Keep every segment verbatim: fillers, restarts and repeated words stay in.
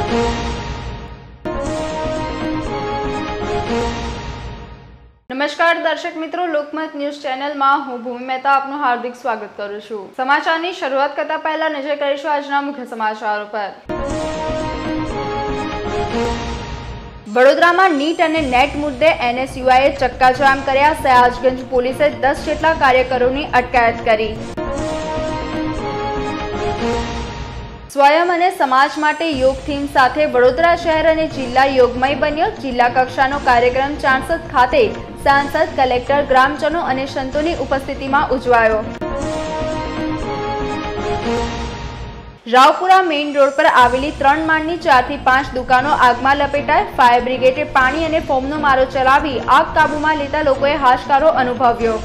नमस्कार दर्शक मित्रों, लोकमत न्यूज चैनल में हूँ भूमि मेहता आपનું हार्दिक स्वागत करूँ છું। સમાચારની શરૂઆત કરતા પહેલા નજર કરીશું આજના મુખ્ય સમાચારો પર। વડોદરામાં નીટ અને નેટ મુદ્દે એનએસયુઆઈએ ચક્કાજામ કર્યા। સયાજગંજ પોલીસે દસ જેટલા કાર્યકરોની અટકાયત કરી। स्वयं અને સમાજ માટે યોગ થીમ સાથે વડોદરા શહેર અને જિલ્લા યોગમય બન્યો। જિલ્લા કક્ષાનો કાર્યક્રમ ચાણસદ ખાતે सांसद, कलेक्टर, ग्रामजनों और संतों की उपस्थिति में उजवायो। रावपुरा मेन रोड पर आवेली त्रण माळनी चार थी पांच दुकानों आग में लपेटाई। फायर ब्रिगेडे पानी और फोमनो मारो चलावी आग काबू में लेता लोकोए हाशकारो अनुभव्यो।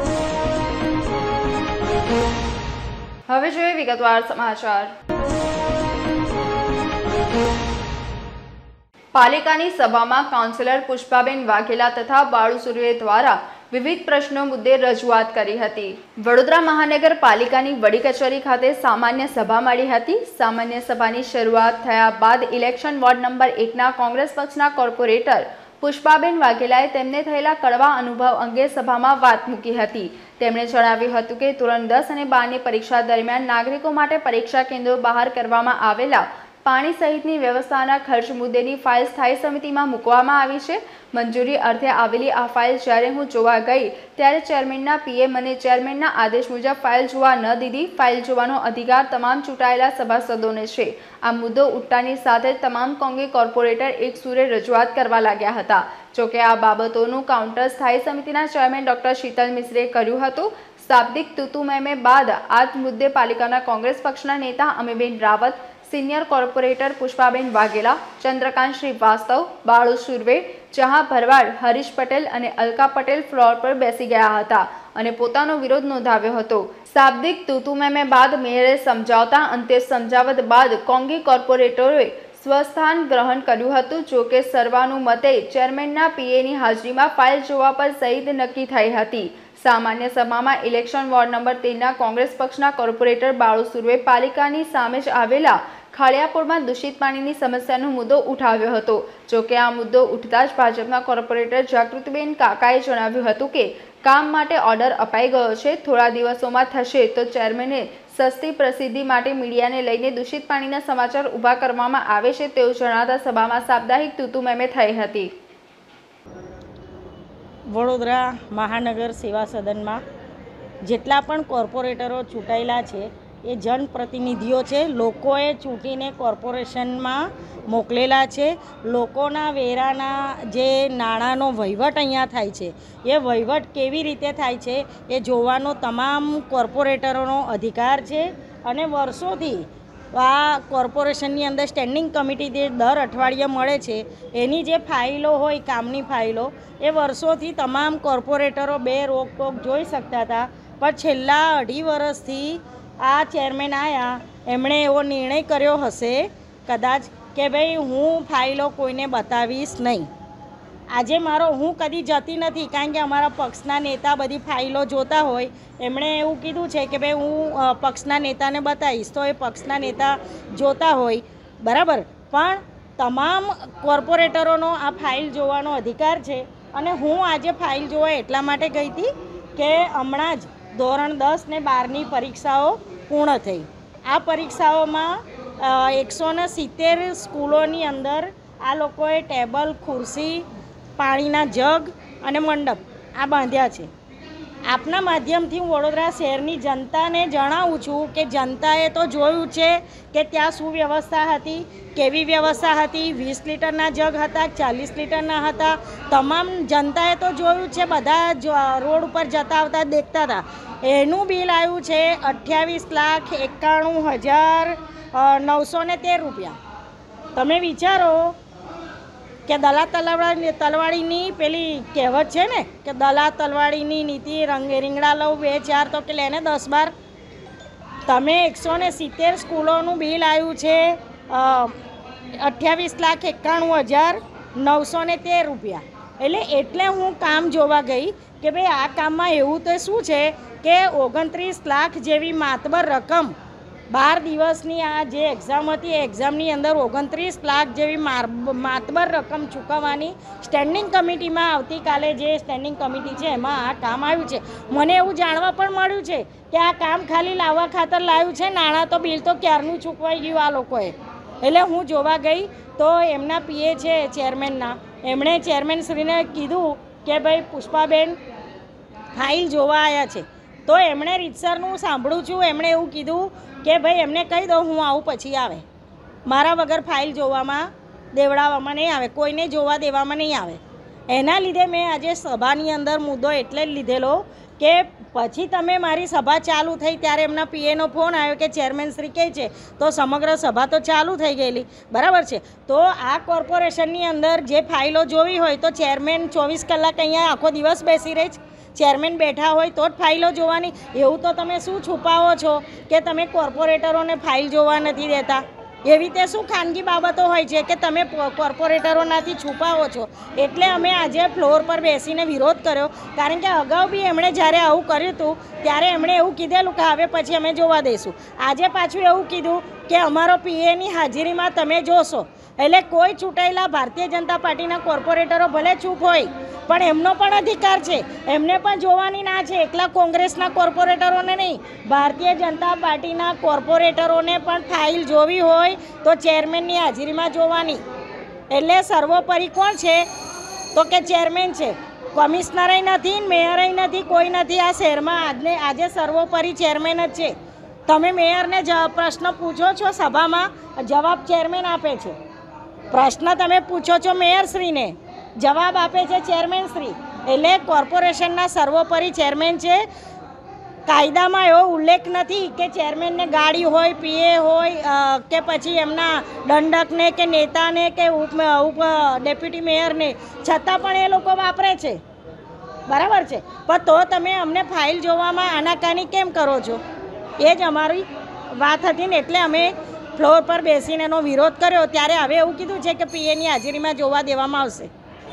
हवे जोईए विगतवार समाचार। पालिकानी सभामां काउंसिलर पुष्पाबेन वाघेला तथा बाळू सुर्वे द्वारा विविध प्रश्नों मुद्दे रजूआत करी हती। वडोदरा महानगरपालिकानी वडी कचेरी खाते सामान्य सभा मळी हती। सामान्य सभानी शरूआत थया बाद इलेक्शन वोर्ड नंबर एक ना कांग्रेस पक्षना कॉर्पोरेटर पुष्पाबेन वाघेलाए तेमने थयेला कड़वा अनुभव अंगे सभामां वात मूकी हती। તેમણે જણાવ્યું હતું કે ધોરણ દસ અને બાર ની પરીક્ષા દરમિયાન નાગરિકો માટે પરીક્ષા કેન્દ્રો બહાર કરવામાં આવેલા પાણી સહિતની વ્યવસ્થાના ખર્ચ મુદ્દેની ફાઇલ સ્થાયી સમિતિમાં મૂકવામાં આવી છે। મંજૂરી અર્થે આવેલી આ ફાઇલ જ્યારે હું જોવા ગઈ ત્યારે ચેરમેનના પીએ મને ચેરમેનના આદેશ મુજબ ફાઇલ જોવા ન દીધી। ફાઇલ જોવાનો અધિકાર તમામ ચૂંટાયેલા સભાસદોને છે। આ મુદ્દો ઉઠતાની સાથે તમામ કોંગ્રેસ કોર્પોરેટર એક સુરે રજૂઆત કરવા લાગ્યા હતા। જોકે આ બાબતોનું કાઉન્ટર સ્થાયી સમિતિના ચેરમેન ડોક્ટર શીતલ મિશ્રે કર્યું હતું। શાબ્દિક તૂતુમેમે બાદ આ મુદ્દે પાલિકાના કોંગ્રેસ પક્ષના નેતા અમીબેન રાવત, सीनियर कॉर्पोरेटर पुष्पाबेन वाघेला, चंद्रकांत श्रीवास्तव, बाळू सुर्वे, जहां भरवाड़, हरीश पटेल और अलका पटेल फ्लोर पर बेसी गया हता अने पोतानो विरोध नोंधाव्यो हतो। शाब्दिक तूतुमेमे बाद मेयरे समझावता अंते समझावत बाद कोंग्रेस कॉर्पोरेटरोए स्वस्थान ग्रहण कर्युं हतुं। जो के सर्वानुमते चेरमेनना पीएनी हाजरीमां फाइल जोवा पर सहित नक्की थई हती। सामान्य सभा में इलेक्शन वोर्ड नंबर तीन ना कांग्रेस पक्षना कॉर्पोरेटर बाळू सुर्वे पालिकानी सामे ज आवेला खाड़ियापुर में दूषित पानी की समस्या मुद्दो उठाव्यो हतो। जो के आ मुद्दो उठता ज भाजपना कॉर्पोरेटर जागृतिबेन काकाए जणाव्युं हतुं के काम माटे ऑर्डर अपाई गयो छे। थोड़ा दिवसोमां थशे तो चेरमेने सस्ती प्रसिद्धि माटे मीडियाने लईने दूषित पाणीना समाचार उभा करवामां आवे छे तेवुं जणावता सभामां साप्ताहिक तूतुमेमे थई हती। वडोदरा महानगर सेवा सदन में जेटला पण कॉर्पोरेटरो चूंटायेला छे ए जनप्रतिनिधिओ छे। लोकोए चूंटीने कॉर्पोरेशन में मोकलेला छे। लोकोना वेराना जे नाणांनो वहीवट अहींया थाय छे ए वहीवट केवी रीते थाय छे ए जोवानो तमाम कॉर्पोरेटरोनो अधिकार छे। अने वर्षोथी आ कॉर्पोरेशननी अंदर स्टेन्डिंग कमिटी जे दर अठवाडिये मळे छे एनी जे फाइलो होय कामनी फाइलो ए वर्षोथी तमाम कॉर्पोरेटरो बे रोकटोक जोई शकता था। पर छेल्ला अढ़ी वर्षथी आ चेरमेन आया एमणे एवो निर्णय कर्यो हशे कदाच के भाई हूँ फाइलो कोईने बतावीश नहीं। आजे मारो हूँ कदी जती नहीं कारण के अमारा पक्षना नेता बधी फाइलो जोता होय एमणे एवुं कीधुं छे के भाई हूँ पक्षना नेताने बतावीश तो ए पक्षना नेता जोता होय बराबर। पण तमाम कॉर्पोरेटरोनो आ फाइल जोवानो अधिकार छे। अने हूँ आज फाइल जोवा एटला माटे गई थी के हमणां ज धोरण दस ने बार नी परीक्षाओ पूर्ण थई। आ परीक्षाओं में एक सौ ने सित्तेर स्कूलोनी अंदर आ लोकोए टेबल, खुर्सी, पाणीना जग अने मंडप आ बांध्या छे। आपना माध्यमथी हूँ वडोदरा शहेरनी जनताने जणावुं छुं के जनताए तो जोयुं छे के त्यां शुं व्यवस्था हती, केवी व्यवस्था हती। वीस लीटरना जग हता, चालीस लीटरना हता। तमाम जनताए तो जोयुं छे, बधा रोड पर जता आवता देखता था। एनुं बिल आव्युं छे अठावीस लाख एकाणु हज़ार नौ सौ ने तेर रुपया। तमे विचारो के दला तलवाड़ी तलवाड़ीनी पेली कहेवत छे ने के दला तलवाड़ीनी नीति रंग રીંગણા લઉં બે ચાર તો કે લેને દસ બાર। તમે એકસો ને સિત્તેર સ્કૂલોનું બિલ આવ્યું છે અઠ્યાવીસ લાખ એકાણું હજાર નવસો ને તેર રૂપિયા। એટલે એટલે હું કામ જોવા ગઈ કે ભાઈ આ કામમાં એવું તો શું છે કે ઓગણત્રીસ લાખ જેવી માતબર રકમ બાર દિવસની આ જે એક્ઝામ હતી એ એક્ઝામની અંદર ઓગણત્રીસ લાખ જેવી માર માતબર રકમ ચૂકવવાની સ્ટેન્ડિંગ કમિટીમાં આવતીકાલે જે સ્ટેન્ડિંગ કમિટી છે એમાં આ કામ આવ્યું છે. મને એવું જાણવા પણ મળ્યું છે કે આ કામ ખાલી લાવવા ખાતર લાવ્યું છે, નાણાં તો બિલ તો ક્યારનું ચૂકવાઈ ગયું આ લોકોએ. એટલે હું જોવા ગઈ તો એમના પીએ છે ચેરમેનના, એમણે ચેરમેનશ્રીને કીધું કે ભાઈ પુષ્પાબેન ફાઇલ જોવા આવ્યા છે. તો એમણે રીતસરનું સાંભળું છું, એમણે એવું કીધું કે ભાઈ એમને કહી દો હું આવું પછી આવે, મારા વગર ફાઇલ જોવામાં દેવડાવવામાં નહીં આવે, કોઈને જોવા દેવામાં નહીં આવે. એના લીધે મેં આજે સભાની અંદર મુદ્દો એટલે જ લીધેલો કે પછી તમે મારી સભા ચાલુ થઈ ત્યારે એમના પીએનો ફોન આવ્યો કે ચેરમેન શ્રી કહે છે, તો સમગ્ર સભા તો ચાલુ થઈ ગયેલી, બરાબર છે. તો આ કોર્પોરેશનની અંદર જે ફાઇલો જોવી હોય તો ચેરમેન ચોવીસ કલાક અહીંયા આખો દિવસ બેસી રહે છે, ચેરમેન બેઠા હોય તો જ ફાઇલો જોવાની. એવું તો તમે શું છુપાવો છો કે તમે કોર્પોરેટરોને ફાઇલ જોવા નથી દેતા? એવી રીતે શું ખાનગી બાબતો હોય છે કે તમે કોર્પોરેટરોનાથી છુપાવો છો? એટલે અમે આજે ફ્લોર પર બેસીને વિરોધ કર્યો, કારણ કે અગાઉ બી એમણે જ્યારે આવું કર્યું હતું ત્યારે એમણે એવું કીધેલું કે હવે પછી અમે જોવા દઈશું. આજે પાછું એવું કીધું કે અમારો પીએની હાજરીમાં તમે જોશો. એટલે કોઈ ચૂંટાયેલા ભારતીય જનતા પાર્ટીના કોર્પોરેટરો ભલે ચૂપ હોય પણ એમનો પણ અધિકાર છે, એમને પણ જોવાની ના છે. એકલા કોંગ્રેસના કોર્પોરેટરોને નહીં, ભારતીય જનતા પાર્ટીના કોર્પોરેટરોને પણ ફાઇલ જોવી હોય તો ચેરમેનની હાજરીમાં જોવાની. એટલે સર્વોપરી કોણ છે તો કે ચેરમેન છે, કમિશનરેય નથી, મેયરેય નથી, કોઈ નથી આ શહેરમાં. આજને આજે સર્વોપરી ચેરમેન જ છે. તમે મેયરને પ્રશ્ન પૂછો છો સભામાં, જવાબ ચેરમેન આપે છે. પ્રશ્ન તમે પૂછો છો મેયરશ્રીને, જવાબ આપે છે ચેરમેન શ્રી. એટલે કોર્પોરેશનના સર્વોપરી ચેરમેન છે. કાયદામાં એવો ઉલ્લેખ નથી કે ચેરમેનને ગાડી હોય, પીએ હોય કે પછી એમના દંડકને કે નેતાને કે ઉપ ઉપ ડેપ્યુટી મેયરને, છતાં પણ એ લોકો વાપરે છે, બરાબર છે. પણ તો તમે અમને ફાઇલ જોવામાં આનાકાની કેમ કરો છો? એ જ અમારી વાત હતી ને, એટલે અમે ફ્લોર પર બેસીને એનો વિરોધ કર્યો. ત્યારે હવે એવું કીધું છે કે પીએની હાજરીમાં જોવા દેવામાં આવશે.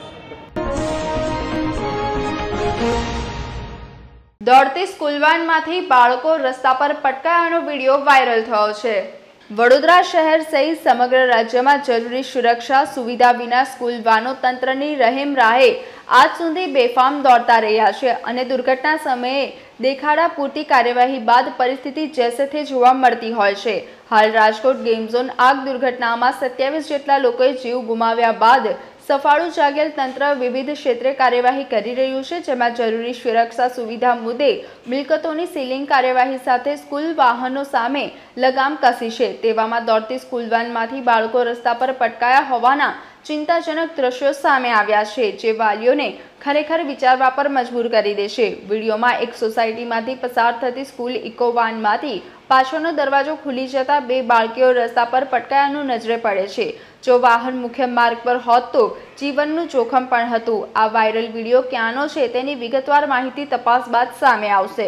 દોડતી સ્કૂલ વાનમાંથી બાળકો રસ્તા પર પટકાયાનો વિડીયો વાયરલ થયો છે. વડોદરા શહેર સહિત સમગ્ર રાજ્યમાં જરૂરી સુરક્ષા સુવિધા વિના સ્કૂલ વાનો તંત્રની રહેમ રાહે આજ સુધી બેફામ દોડતા રહ્યા છે અને દુર્ઘટના સમયે દેખાડા પૂરતી કાર્યવાહી બાદ પરિસ્થિતિ જેસે તે જોવા મળતી હોય છે. હાલ રાજકોટ ગેમ ઝોન આગ દુર્ઘટનામાં સત્યાવીસ જેટલા લોકોએ જીવ ગુમાવ્યા બાદ સફાળું જાગેલ તંત્ર વિવિધ ક્ષેત્રે કાર્યવાહી કરી રહ્યું છે, જેમાં જરૂરી સુરક્ષા સુવિધા મુદ્દે મિલકતોની સીલિંગ કાર્યવાહી સાથે સ્કૂલ વાહનો સામે લગામ કસી છે. તેવામાં દોડતી સ્કૂલ વાનમાંથી બાળકો રસ્તા પર પટકાયા હોવાના ચિંતાજનક દ્રશ્યો સામે આવ્યા છે, જે વાલીઓને ખરેખર વિચારવા પર મજબૂર કરી દેશે. વિડીયોમાં એક સોસાયટીમાંથી પસાર થતી સ્કૂલ ઇકો વાનમાંથી પાછળનો દરવાજો ખુલી જતા બે બાળકીઓ રસ્તા પર પટકાયાનું નજરે પડે છે. જો વાહન મુખ્ય માર્ગ પર હોત તો જીવનનું જોખમ પણ હતું. આ વાયરલ વિડીયો ક્યાંનો છે તેની વિગતવાર માહિતી તપાસ બાદ સામે આવશે.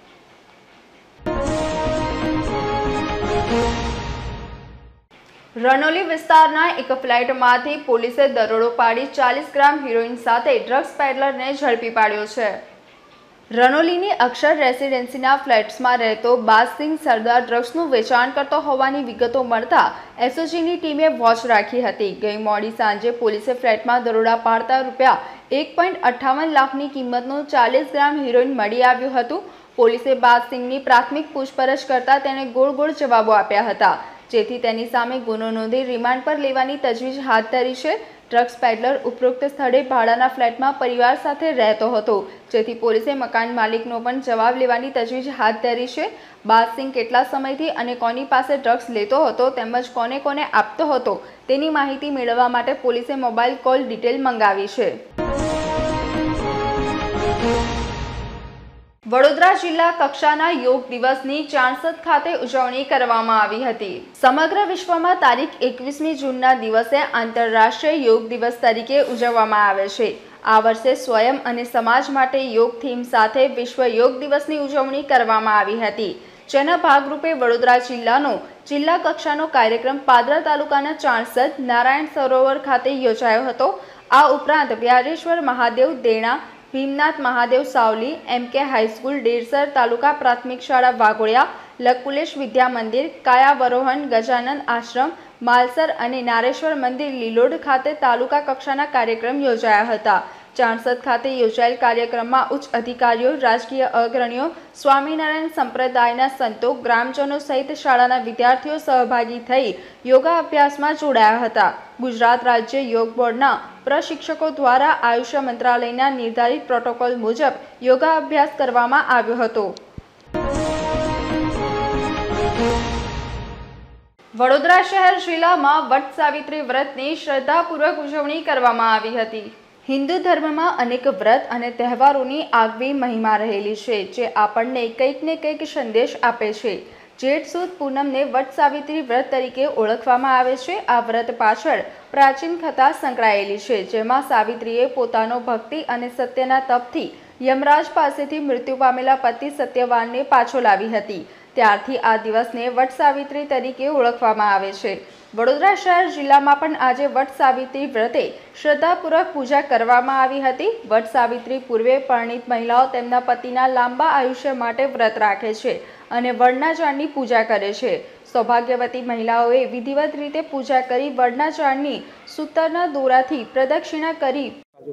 રનોલી વિસ્તારના એક ફ્લેટમાંથી પોલીસે દરોડો પાડી ચાલીસ ગ્રામ હેરોઇન સાથે ડ્રગ્સ પેડલરને ઝડપી પાડ્યો છે. રનોલીની અક્ષર રેસિડેન્સીના ફ્લેટ્સમાં રહેતો બાદસિંહ સરદાર ડ્રગ્સનું વેચાણ કરતો હોવાની વિગતો મળતા એસઓજીની ટીમે વોચ રાખી હતી. ગઈ મોડી સાંજે પોલીસે ફ્લેટમાં દરોડા પાડતા રૂપિયા એક પોઈન્ટ અઠ્ઠાવન લાખની કિંમતનું ચાલીસ ગ્રામ હેરોઇન મળી આવ્યું હતું. પોલીસે બાદસિંહની પ્રાથમિક પૂછપરછ કરતા તેણે ગોળ ગોળ જવાબો આપ્યા હતા, જેથી તેની સામે ગુનો નોંધી રિમાન્ડ પર લેવાની તજવીજ હાથ ધરી છે. ડ્રગ્સ પેડલર ઉપરોક્ત સ્થળે ભાડાના ફ્લેટમાં પરિવાર સાથે રહેતો હતો, જેથી પોલીસે મકાન માલિકનો પણ જવાબ લેવાની તજવીજ હાથ ધરી છે. બાદસિંહ કેટલા સમયથી અને કોની પાસે ડ્રગ્સ લેતો હતો તેમજ કોને કોને આપતો હતો તેની માહિતી મેળવવા માટે પોલીસે મોબાઈલ કોલ ડિટેલ મંગાવી છે. વડોદરા જિલ્લા કક્ષાના યોગ દિવસની ચાણસદ ખાતે ઉજવણી કરવામાં આવી હતી. સમગ્ર વિશ્વમાં તારીખ એકવીસમી જૂનના દિવસે આંતરરાષ્ટ્રીય યોગ દિવસ તરીકે ઉજવવામાં આવે છે. આ વર્ષે સ્વયં અને સમાજ માટે યોગ થીમ સાથે વિશ્વ યોગ દિવસની ઉજવણી કરવામાં આવી હતી, જેના ભાગરૂપે વડોદરા જિલ્લાનો જિલ્લા કક્ષાનો કાર્યક્રમ પાદરા તાલુકાના ચાણસદ નારાયણ સરોવર ખાતે યોજાયો હતો. આ ઉપરાંત બ્યારેશ્વર મહાદેવ દેણા, ભીમનાથ મહાદેવ સાવલી, એમ કે હાઈસ્કૂલ, ડેરસર તાલુકા પ્રાથમિક શાળા વાઘોડિયા, લકુલેશ વિદ્યા મંદિર, કાયાવરોહન ગજાનંદ આશ્રમ, માલસર અને નારેશ્વર મંદિર લીલોડ ખાતે તાલુકા કક્ષાના કાર્યક્રમ યોજાયા હતા। ચાણસદ ખાતે યોજાયેલ કાર્યક્રમમાં ઉચ્ચ અધિકારીઓ, રાજકીય અગ્રણીઓ, સ્વામિનારાયણ સંપ્રદાયના સંતો, ગ્રામજનો સહિત શાળાના વિદ્યાર્થીઓ સહભાગી થઈ યોગા અભ્યાસમાં જોડાયા હતા। ગુજરાત રાજ્ય યોગ બોર્ડના પ્રશિક્ષકો દ્વારા આયુષ મંત્રાલયના નિર્ધારિત પ્રોટોકોલ મુજબ યોગા અભ્યાસ કરવામાં આવ્યો હતો। વડોદરા શહેર જિલ્લામાં વટ સાવિત્રી વ્રતની શ્રદ્ધાપૂર્વક ઉજવણી કરવામાં આવી હતી। હિન્દુ ધર્મમાં અનેક વ્રત અને તહેવારોની આગવી મહિમા રહેલી છે, જે આપણને કંઈક ને કંઈક સંદેશ આપે છે। જેઠ સુદ પૂનમને વટ સાવિત્રી વ્રત તરીકે ઓળખવામાં આવે છે। આ વ્રત પાછળ પ્રાચીન કથા સંકળાયેલી છે, જેમાં સાવિત્રીએ પોતાનો ભક્તિ અને સત્યના તપથી યમરાજ પાસેથી મૃત્યુ પામેલા પતિ સત્યવાનને પાછો લાવી હતી। ત્યારથી આ દિવસને વટ સાવિત્રી તરીકે ઓળખવામાં આવે છે। વડોદરા શહેર જિલ્લામાં પણ આજે વટ સાવિત્રી વ્રતે શ્રદ્ધાપૂર્વક પૂજા કરવામાં આવી હતી। વટ સાવિત્રી પૂર્વે પરણિત મહિલાઓ તેમના પતિના લાંબા આયુષ્ય માટે વ્રત રાખે છે અને વડના ઝાડની પૂજા કરે છે। સૌભાગ્યવતી મહિલાઓએ વિધિવત રીતે પૂજા કરી વડના ઝાડની સૂતરના દોરાથી પ્રદક્ષિણા કરી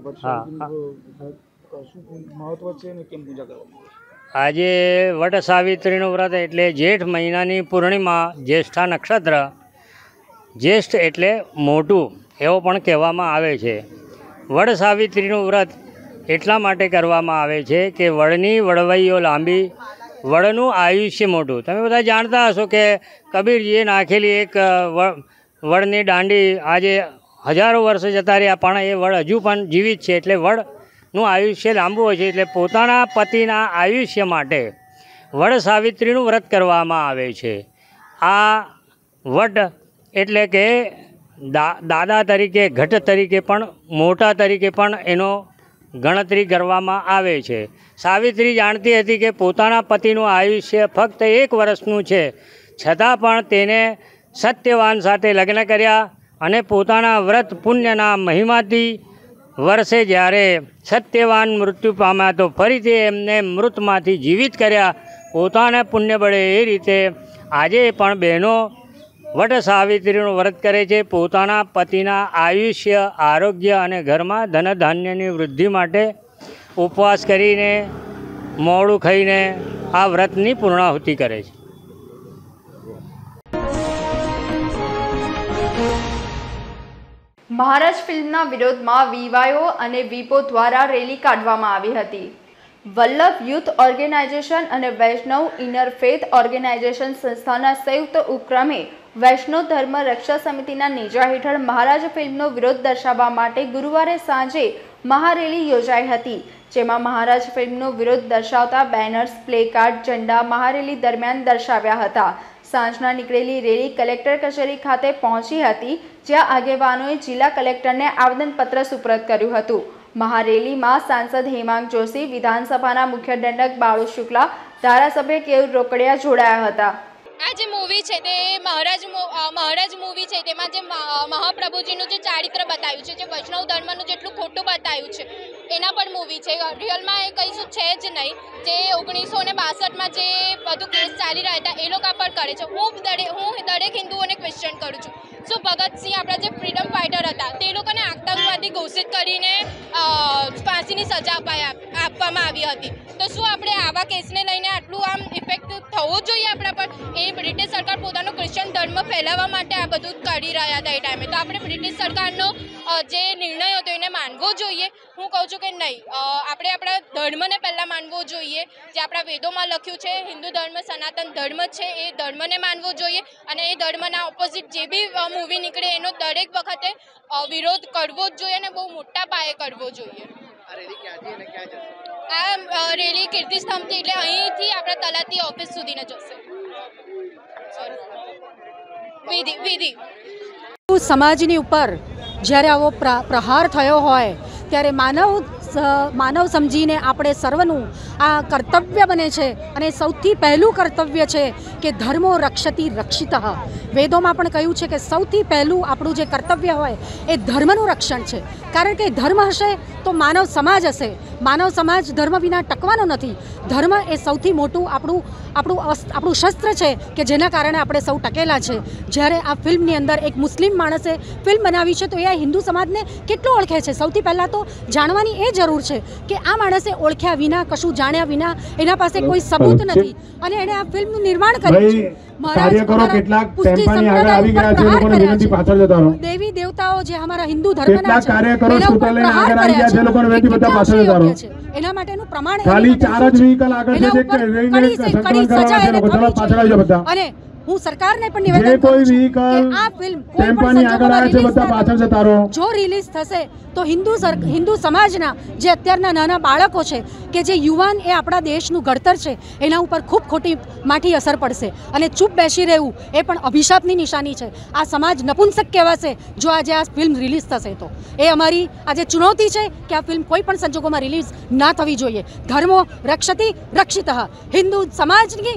આજે વટ સાવિત્રીનું વ્રત એટલે જેઠ મહિનાની પૂર્ણિમા, જ્યેષ્ઠા નક્ષત્ર, જ્યેષ્ઠ એટલે મોટું એવો પણ કહેવામાં આવે છે। વડ સાવિત્રીનું વ્રત એટલા માટે કરવામાં આવે છે કે વડની વડવાઈઓ લાંબી, વડનું આયુષ્ય મોટું। તમે બધા જાણતા હશો કે કબીરજીએ નાખેલી એક વડની દાંડી આજે હજારો વર્ષ જતા રહ્યા, પણ એ વડ હજુ પણ જીવિત છે, એટલે વડનું આયુષ્ય લાંબુ હોય છે। એટલે પોતાના પતિના આયુષ્ય માટે વડ સાવિત્રીનું વ્રત કરવામાં આવે છે। આ વટ એટલે કે દા દાદા તરીકે, ઘટ તરીકે પણ, મોટા તરીકે પણ એનો ગણતરી કરવામાં આવે છે। સાવિત્રી જાણતી હતી કે પોતાના પતિનું આયુષ્ય ફક્ત એક વર્ષનું છે, છતાં પણ તેને સત્યવાન સાથે લગ્ન કર્યા અને પોતાના વ્રત પુણ્યના મહિમાથી વર્ષે જ્યારે સત્યવાન મૃત્યુ પામ્યા તો ફરીથી એમને મૃતમાંથી જીવિત કર્યા પોતાના પુણ્ય બળે। એ રીતે આજે પણ બહેનો વટ સાવિત્રીનું વ્રત કરે છે, પોતાના પતિના આયુષ્ય, આરોગ્ય અને ઘરમાં ધન ધાન્યની વૃદ્ધિ માટે ઉપવાસ કરીને, મોડું ખાઈને આ વ્રતની પૂર્ણાહુતિ કરે છે। મહારાજ ફિલ્મના વિરોધમાં વીવાયો અને વીપો દ્વારા રેલી કાઢવામાં આવી હતી। વલ્લભ યુથ ઓર્ગેનાઇઝેશન અને વૈષ્ણવ ઇનરફેથ ઓર્ગેનાઇઝેશન સંસ્થાના સંયુક્ત ઉપક્રમે વૈષ્ણવ ધર્મ રક્ષા સમિતિના નેજા હેઠળ મહારાજ ફિલ્મનો વિરોધ દર્શાવવા માટે ગુરુવારે સાંજે મહારેલી યોજાઈ હતી, જેમાં મહારાજ ફિલ્મનો વિરોધ દર્શાવતા બેનર્સ, પ્લેકાર્ડ, ઝંડા મહારેલી દરમિયાન દર્શાવ્યા હતા। સાંજના નીકળેલી રેલી કલેક્ટર કચેરી ખાતે પહોંચી હતી, જ્યાં આગેવાનોએ જિલ્લા કલેક્ટરને આવેદનપત્ર સુપ્રત કર્યું હતું। મહારેલીમાં સાંસદ હેમાંગ જોશી, વિધાનસભાના મુખ્ય દંડક બાળુ શુક્લા, ધારાસભ્ય કેયુર રોકડિયા જોડાયા હતા। આ જે મૂવી છે તે મહારાજ મહારાજ મૂવી છે, તેમાં જે મહાપ્રભુજીનું જે ચારિત્ર બતાવ્યું છે, જે વૈષ્ણવ ધર્મનું જેટલું ખોટું બતાવ્યું છે, એના પર મૂવી છે। રિયલમાં એ કશું છે જ નહીં। જે ઓગણીસો ને બાસઠમાં જે બધું કેસ ચાલી રહ્યા હતા એ લોકો પર કરે છે। હું દરેક હું દરેક હિન્દુઓને ક્વેશ્ચન કરું છું, શું ભગતસિંહ આપણા જે ફ્રીડમ ફાઇટર હતા તે લોકોને આતંકવાદી ઘોષિત કરીને ફાંસીની સજા અપાયા આપવામાં આવી હતી, તો શું આપણે આવા કેસને લઈને આટલું આમ ઇફેક્ટ થવો જોઈએ આપણા પર? એ બ્રિટિશ સરકાર પોતાનો ક્રિશ્ચન ધર્મ ફેલાવવા માટે આ બધું કરી રહ્યા હતા એ ટાઈમે, તો આપણે બ્રિટિશ સરકારનો જે નિર્ણય હતો એને માનવો જોઈએ? હું કહું છું કે નહીં, આપણે આપણા ધર્મને પહેલાં માનવો જોઈએ। જે આપણા વેદોમાં લખ્યું છે, હિન્દુ ધર્મ સનાતન ધર્મ છે, એ ધર્મને માનવો જોઈએ અને એ ધર્મના ઓપોઝિટ જે બી મૂવી નીકળે એનો દરેક વખતે વિરોધ કરવો જ જોઈએ અને બહુ મોટા પાયે કરવો જોઈએ। આ રેલી કીર્તિસ્તંભથી એટલે અહીંથી આપણા તલાટી ઓફિસ સુધીને જશે। વિધિ વિધિ સમાજની ઉપર જ્યારે આવો પ્રહાર થયો હોય ત્યારે માનવ માનવ સમજીને આપણે સર્વનું આ કર્તવ્ય બને છે અને સૌથી પહેલું કર્તવ્ય છે કે ધર્મો રક્ષતિ રક્ષિતઃ। વેદોમાં પણ કહ્યું છે કે સૌથી પહેલું આપણું જે કર્તવ્ય હોય એ ધર્મનું રક્ષણ છે, કારણ કે ધર્મ હશે તો માનવ સમાજ હશે, માનવ સમાજ ધર્મ વિના ટકવાનો નથી. ધર્મ એ સૌથી મોટું આપણું આપણું આપણું શસ્ત્ર છે કે જેના કારણે આપણે સૌ ટકેલા છે. જ્યારે આ ફિલ્મની અંદર એક મુસ્લિમ માણસે ફિલ્મ બનાવી છે તો એ હિન્દુ સમાજને કેટલું ઓળખે છે. સૌથી પહેલાં તો જાણવાની એ જરૂર છે કે આ માણસે ઓળખ્યા વિના, કશું જાણ્યા વિના, એના પાસે કોઈ સબૂત નથી અને એણે આ ફિલ્મનું નિર્માણ કર્યું છે. દેવી દેવતાઓ જે અમારા હિન્દુ ધર્મના છે એના ઉપર પ્રહાર કર્યા છે. એના માટેનું પ્રમાણ અને હું સરકારને પણ નિવેદન કરું છું કે આ ફિલ્મ કોઈ પણ સંજોગોમાં રિલીઝ થાય. જો રિલીઝ થશે તો હિન્દુ હિન્દુ સમાજના જે અત્યારના નાના બાળકો છે કે જે યુવાન એ આપણા દેશનું ઘડતર છે એના ઉપર ખૂબ ખોટી માઠી અસર પડશે અને ચૂપ બેસી રહેવું એ પણ અભિશાપની નિશાની છે. આ સમાજ નપુંસક કહેવાશે જો આજે આ ફિલ્મ રિલીઝ થશે તો. એ અમારી આજે ચુનૌતી છે કે આ ફિલ્મ કોઈ પણ સંજોગોમાં રિલીઝ ના થવી જોઈએ. ધર્મો રક્ષતિ રક્ષિતઃ. હિન્દુ સમાજની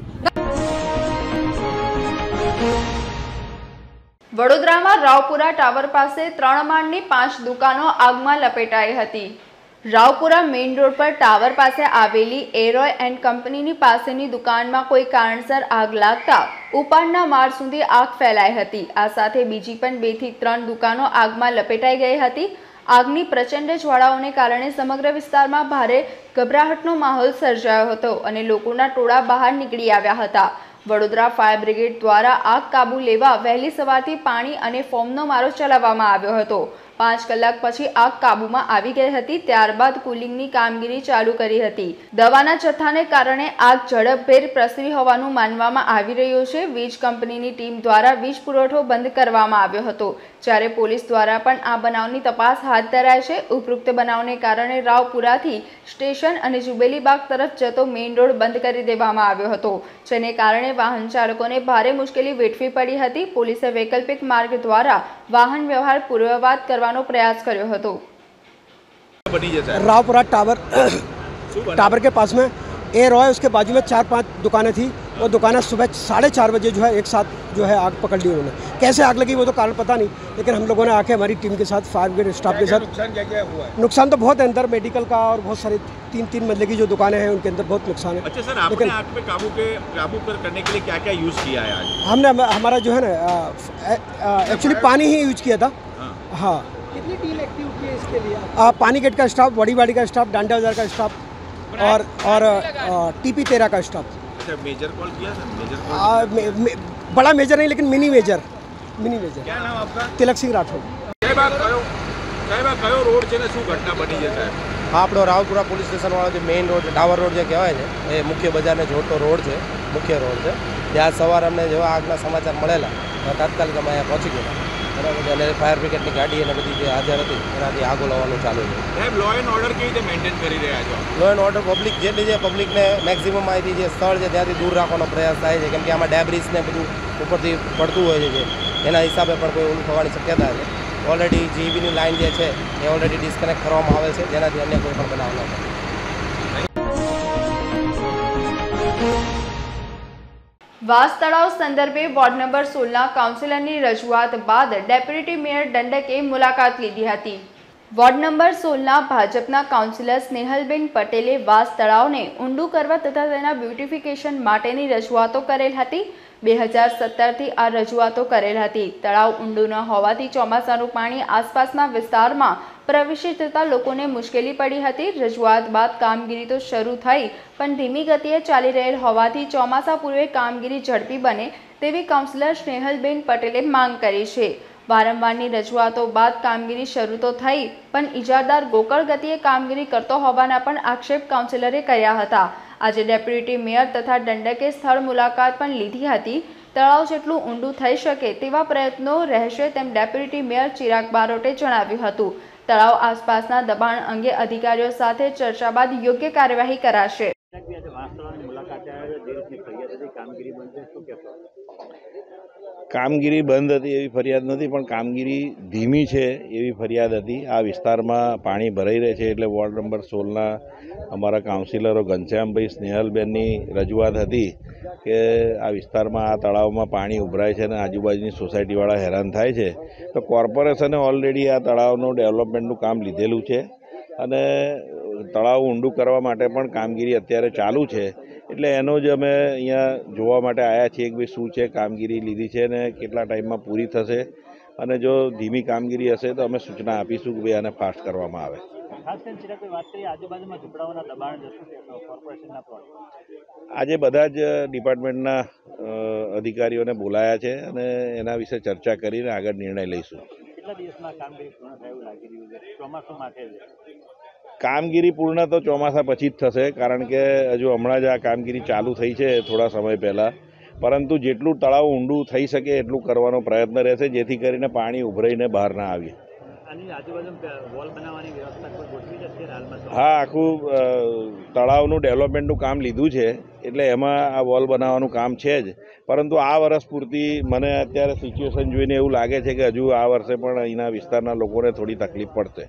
વડોદરામાં રાવપુરા ટાવર પાસે ત્રણ માળની પાંચ દુકાનો આગમાં લપેટાઈ હતી. રાવપુરા મેઇન રોડ પર ટાવર પાસે આવેલી એરોય એન્ડ કંપનીની પાસેની દુકાનમાં કોઈ કારણસર આગ લાગતા ઉપરના માળ સુધી આગ ફેલાઈ હતી. આ સાથે બીજી પણ બે થી ત્રણ દુકાનો આગમાં લપેટાઈ ગઈ હતી. આગની પ્રચંડ જ્વાળાઓને કારણે સમગ્ર વિસ્તારમાં ભારે ગભરાહટનો માહોલ સર્જાયો હતો અને લોકોના ટોળા બહાર નીકળી આવ્યા હતા. વડોદરા ફાયર બ્રિગેડ દ્વારા આગ કાબુ લેવા વહેલી સવારથી પાણી અને ફોમનો મારો ચલાવવામાં આવ્યો હતો. પાંચ કલાક પછી આગ કાબૂમાં આવી ગઈ હતી. ત્યારબાદ કુલિંગની કામગીરી ચાલુ કરી હતી. દવાના જથ્થાને કારણે આગ ઝડપભેર પ્રસરી હોવાનું માનવામાં આવી રહ્યું છે. વીજ કંપનીની ટીમ દ્વારા વીજ પુરવઠો બંધ કરવામાં આવ્યો હતો, જ્યારે પોલીસ દ્વારા પણ આ બનાવની તપાસ હાથ ધરાઈ છે. ઉપરોક્ત બનાવને કારણે રાવપુરાથી સ્ટેશન અને જુબેલીબાગ તરફ જતો મેઇન રોડ બંધ કરી દેવામાં આવ્યો હતો, જેને કારણે વાહન ચાલકોને ભારે મુશ્કેલી વેઠવી પડી હતી. પોલીસે વૈકલ્પિક માર્ગ દ્વારા વાહન વ્યવહાર પૂર્વવત કરવાનો प्रयास કર્યો હતો. रावपुरा टावर टावर के पास में ए रॉय, उसके बाजू में चार पांच दुकानें थी. वो दुकानें सुबह साढ़े चार बजे जो है एक साथ जो है आग पकड़ ली उन्होंने. कैसे आग लगी वो तो कारण पता नहीं, लेकिन हम लोगों ने आके हमारी टीम के साथ, फायर ब्रिगेड स्टाफ के साथ, नुकसान क्या क्या हुआ है? नुकसान तो बहुत है. अंदर मेडिकल का और बहुत सारे तीन तीन मंजिले की जो दुकानें हैं उनके अंदर बहुत नुकसान है. अच्छा सर, आपने आग पे काबू के काबू पर करने के लिए क्या क्या यूज़ किया है आज? हमने हमारा जो है ना एक्चुअली पानी ही यूज किया था. हाँ. कितनी टीम एक्टिव की है इसके लिए? आ, पानी गेट का स्टाफ, बड़ी बाड़ी का स्टाफ, डांडा बाजार का स्टाफ और और टीपी तेरह का स्टाफ. अच्छा, मेजर कॉल किया सर? Major call? आ, मे, मे, बड़ा मेजर नहीं लेकिन मिनी मेजर मिनी मेजर. क्या नाम आपका? तिलक सिंह राठौड़. कई बार कयो कई बार कयो रोड છે ને શું ઘટના બની છે સાહેબ? હા, આપણો રાવપુરા પોલીસ સ્ટેશન વાળો જે મેઇન રોડ છે, ટાવર રોડ જે કહેવાય છે, એ મુખ્ય બજારને જોડતો રોડ છે, મુખ્ય રોડ છે. ત્યાં સવારે અમને જેવા આગના સમાચાર મળેલા તાત્કાલિક અમે અહીંયા પહોંચી ગયા. બરાબર. અને ફાયર બ્રિગેડની ગાડી અને બધી જે હાજર હતી એનાથી આગો લાવવાનું ચાલુ છે. સાહેબ, લો એન્ડ ઓર્ડર કેવી રીતે મેન્ટેન કરી રહ્યા છો? લો એન્ડ ઓર્ડર પબ્લિક જેટલી છે, પબ્લિકને મેક્સિમમ અહીંથી જે સ્થળ છે ત્યાંથી દૂર રાખવાનો પ્રયાસ થાય છે, કેમ કે આમાં ડેબ્રિસ ને બધું ઉપરથી પડતું હોય છે. એના હિસાબે પણ કોઈ ઓલું થવાની શક્યતા છે. ઓલરેડી જીબીની લાઇન જે છે એ ઓલરેડી ડિસ્કનેક્ટ કરવામાં આવે છે, જેનાથી અન્ય કોઈ પણ બનાવ ન થાય. વાસ તળાવ સંદર્ભે વોર્ડ નંબર સોળના કાઉન્સિલરની રજૂઆત બાદ ડેપ્યુટી મેયર દંડકે મુલાકાત લીધી હતી. વોર્ડ નંબર સોળના ભાજપના કાઉન્સિલર સ્નેહલબેન પટેલે વાસ તળાવને ઊંડું કરવા તથા તેના બ્યુટિફિકેશન માટેની રજૂઆતો કરેલ હતી. બે હજાર સત્તરથી આ રજૂઆતો કરેલ હતી. તળાવ ઊંડું ન હોવાથી ચોમાસાનું પાણી આસપાસના વિસ્તારમાં પ્રવેશી જતા લોકોને મુશ્કેલી પડી હતી. રજૂઆત બાદ કામગીરી તો શરૂ થઈ, પણ ધીમી ગતિએ ચાલી રહેલ હોવાથી ચોમાસા પૂર્વે કામગીરી ઝડપી બને તેવી કાઉન્સિલર સ્નેહલબેન પટેલે માંગ કરી છે. વારંવારની રજૂઆતો બાદ કામગીરી શરૂ તો થઈ, પણ ઇજારદાર ગોકળ ગતિએ કામગીરી કરતો હોવાના પણ આક્ષેપ કાઉન્સિલરે કર્યા હતા. આજે ડેપ્યુટી મેયર તથા દંડકે સ્થળ મુલાકાત પણ લીધી હતી. તળાવ જેટલું ઊંડું થઈ શકે તેવા પ્રયત્નો રહેશે તેમ ડેપ્યુટી મેયર ચિરાગ બારોટે જણાવ્યું હતું. તળાવ આસપાસના દબાણ અંગે અધિકારીઓ સાથે ચર્ચા બાદ યોગ્ય કાર્યવાહી કરાશે. કામગીરી બંધ હતી એવી ફરિયાદ નથી, પણ કામગીરી ધીમી છે એવી ફરિયાદ હતી. આ વિસ્તારમાં પાણી ભરાઈ રહે છે એટલે વોર્ડ નંબર સોળના અમારા કાઉન્સિલરો ઘનશ્યામભાઈ સ્નેહલબેનની રજૂઆત હતી કે આ વિસ્તારમાં આ તળાવમાં પાણી ઉભરાય છે અને આજુબાજુની સોસાયટીવાળા હેરાન થાય છે. તો કોર્પોરેશને ઓલરેડી આ તળાવનું ડેવલપમેન્ટનું કામ લીધેલું છે અને તળાવ ઊંડું કરવા માટે પણ કામગીરી અત્યારે ચાલુ છે, એટલે એનો જ અમે અહીંયા જોવા માટે આવ્યા છીએ કે ભાઈ શું છે કામગીરી લીધી છે ને કેટલા ટાઈમમાં પૂરી થશે, અને જો ધીમી કામગીરી હશે તો અમે સૂચના આપીશું કે ભાઈ આને ફાસ્ટ કરવામાં આવે. આજે બધા જ ડિપાર્ટમેન્ટના અધિકારીઓને બોલાયા છે અને એના વિશે ચર્ચા કરીને આગળ નિર્ણય લઈશું. કામગીરી પૂર્ણ તો ચોમાસા પછી જ થશે, કારણ કે હજુ હમણાં જ આ કામગીરી ચાલુ થઈ છે થોડા સમય પહેલાં, પરંતુ જેટલું તળાવ ઊંડું થઈ શકે એટલું કરવાનો પ્રયત્ન રહેશે, જેથી કરીને પાણી ઉભરાઈને બહાર ના આવે. હા, આખું તળાવનું ડેવલપમેન્ટનું કામ લીધું છે, એટલે એમાં આ વોલ બનાવવાનું કામ છે જ, પરંતુ આ વર્ષ પૂરતી મને અત્યારે સિચ્યુએશન જોઈને એવું લાગે છે કે હજુ આ વર્ષે પણ અહીંના વિસ્તારના લોકોને થોડી તકલીફ પડશે.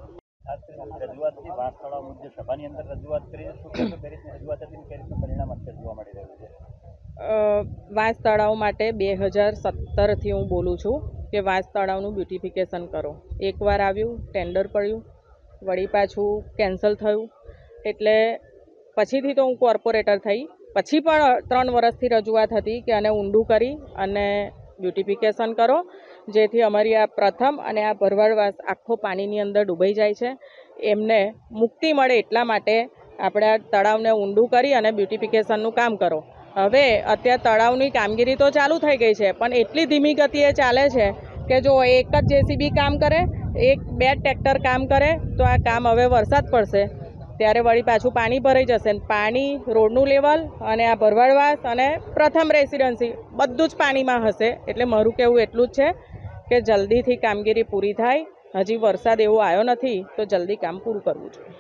વાંસ તળાવ માટે બે હજાર સત્તરથી હું બોલું છું કે વાંસ તળાવનું બ્યુટિફિકેશન કરો. એકવાર આવ્યું, ટેન્ડર પડ્યું, વળી પાછું કેન્સલ થયું, એટલે પછીથી તો હું કોર્પોરેટર થઈ, પછી પણ ત્રણ વર્ષથી રજૂઆત હતી કે આને ઊંડું કરી અને બ્યુટિફિકેશન કરો, જેથી અમારી આ પ્રથમ અને આ ભરવાડવાસ આખો પાણીની અંદર ડૂબાઈ જાય છે, એમને મુક્તિ મળે એટલા માટે આપણે આ તળાવને ઊંડું કરી અને બ્યુટિફિકેશનનું કામ કરો. હવે અત્યારે તળાવની કામગીરી તો ચાલુ થઈ ગઈ છે, પણ એટલી ધીમી ગતિએ ચાલે છે કે જો એક જ જેસીબી કામ કરે, એક બે ટ્રેક્ટર કામ કરે તો આ કામ હવે વરસાદ પડશે ત્યારે વળી પાછું પાણી ભરાઈ જશે. પાણી, રોડનું લેવલ અને આ ભરવાડવાસ અને પ્રથમ રેસિડન્સી બધું જ પાણીમાં હશે. એટલે મારું કહેવું એટલું જ છે કે જલ્દીથી કામગીરી પૂરી થાય. હજી વરસાદ એવો આવ્યો નથી તો જલ્દી કામ પૂરું કરવું જોઈએ.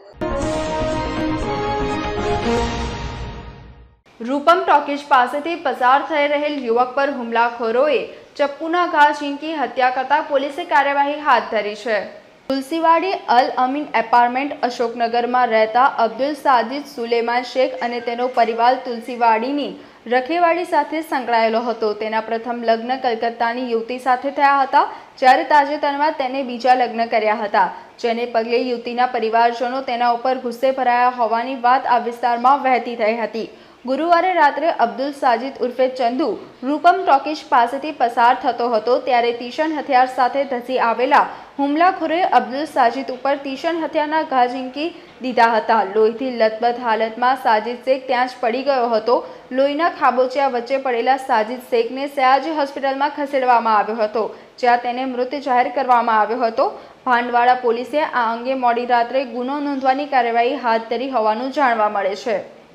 રૂપમ ટોકીજ પાસેથી પસાર થઈ રહેલ યુવક પર હુમલાખોરોએ ચપ્પુના ઘા ઝીંકી હત્યા કરતા પોલીસે કાર્યવાહી હાથ ધરી છે. તુલસીવાડી અલ અમીન એપાર્ટમેન્ટ અશોકનગરમાં રહેતા અબ્દુલ સાજિદ સુલેમાન શેખ અને તેનો પરિવાર તુલસીવાડીની રખેવાડી સાથે સંકળાયેલો હતો. તેના પ્રથમ લગ્ન કલકત્તાની યુવતી સાથે થયા હતા, જ્યારે તાજેતરમાં તેને બીજા લગ્ન કર્યા હતા, જેને પગલે યુવતીના પરિવારજનો તેના ઉપર ગુસ્સે ભરાયા હોવાની વાત આ વિસ્તારમાં વહેતી થઈ હતી. ગુરુવારે રાત્રે અબ્દુલ સાજિદ ઉર્ફે ચંદુ રૂપમ ટોકીજ પાસેથી પસાર થતો હતો, ત્યારે તીક્ષ્ણ હથિયાર સાથે ધસી આવેલા હુમલાખોરોએ અબ્દુલ સાજિદ ઉપર તીક્ષ્ણ હથિયારના ઘા ઝીંકી દીધા હતા. લોહીથી લથબથ હાલતમાં સાજિદ શેખ ત્યાં જ પડી ગયો હતો. લોહીના ખાબોચિયા વચ્ચે પડેલા સાજિદ શેખને સયાજી હોસ્પિટલમાં ખસેડવામાં આવ્યો હતો, જ્યાં તેને મૃત જાહેર કરવામાં આવ્યો હતો. ભાંડવાડા પોલીસે આ અંગે મોડી રાત્રે ગુનો નોંધવાની કાર્યવાહી હાથ ધરી હોવાનું જાણવા મળે છે.